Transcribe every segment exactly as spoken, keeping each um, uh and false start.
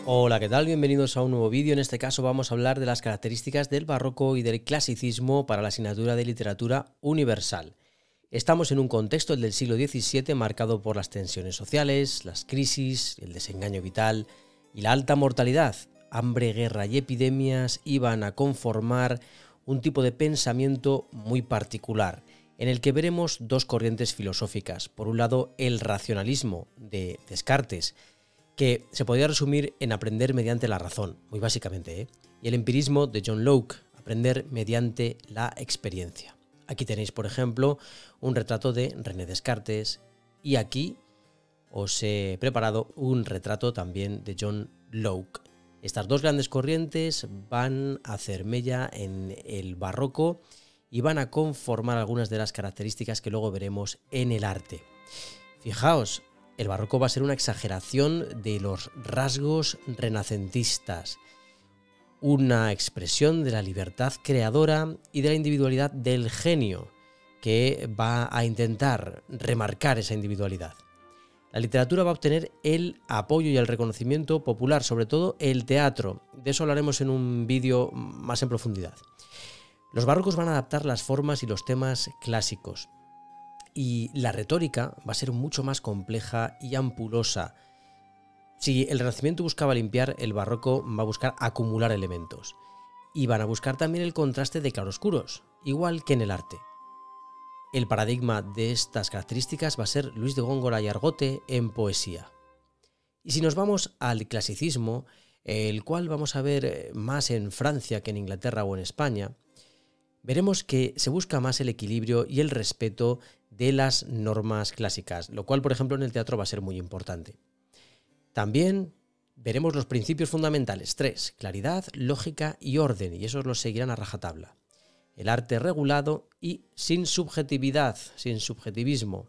Hola, ¿qué tal? Bienvenidos a un nuevo vídeo. En este caso vamos a hablar de las características del barroco y del clasicismo para la asignatura de literatura universal. Estamos en un contexto, el del siglo diecisiete, marcado por las tensiones sociales, las crisis, el desengaño vital y la alta mortalidad. Hambre, guerra y epidemias iban a conformar un tipo de pensamiento muy particular, en el que veremos dos corrientes filosóficas. Por un lado, el racionalismo de Descartes, que se podría resumir en aprender mediante la razón, muy básicamente, ¿eh? Y el empirismo de John Locke, aprender mediante la experiencia. Aquí tenéis, por ejemplo, un retrato de René Descartes y aquí os he preparado un retrato también de John Locke. Estas dos grandes corrientes van a hacer mella en el barroco y van a conformar algunas de las características que luego veremos en el arte. Fijaos, el barroco va a ser una exageración de los rasgos renacentistas, una expresión de la libertad creadora y de la individualidad del genio, que va a intentar remarcar esa individualidad. La literatura va a obtener el apoyo y el reconocimiento popular, sobre todo el teatro. De eso hablaremos en un vídeo más en profundidad. Los barrocos van a adaptar las formas y los temas clásicos. Y la retórica va a ser mucho más compleja y ampulosa. Si el Renacimiento buscaba limpiar, el barroco va a buscar acumular elementos. Y van a buscar también el contraste de claroscuros, igual que en el arte. El paradigma de estas características va a ser Luis de Góngora y Argote en poesía. Y si nos vamos al clasicismo, el cual vamos a ver más en Francia que en Inglaterra o en España, veremos que se busca más el equilibrio y el respeto de las normas clásicas, lo cual, por ejemplo, en el teatro va a ser muy importante. También veremos los principios fundamentales, tres: claridad, lógica y orden, y esos los seguirán a rajatabla. El arte regulado y sin subjetividad, sin subjetivismo.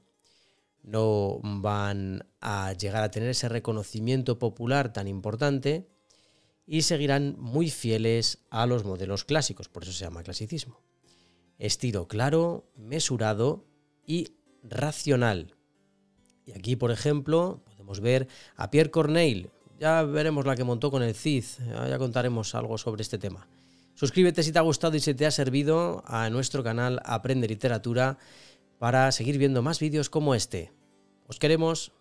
No van a llegar a tener ese reconocimiento popular tan importante y seguirán muy fieles a los modelos clásicos, por eso se llama clasicismo. Estilo claro, mesurado y racional. Y aquí, por ejemplo, podemos ver a Pierre Corneille. Ya veremos la que montó con el Cid, ya contaremos algo sobre este tema. Suscríbete si te ha gustado y si te ha servido a nuestro canal Aprende Literatura para seguir viendo más vídeos como este. Os queremos.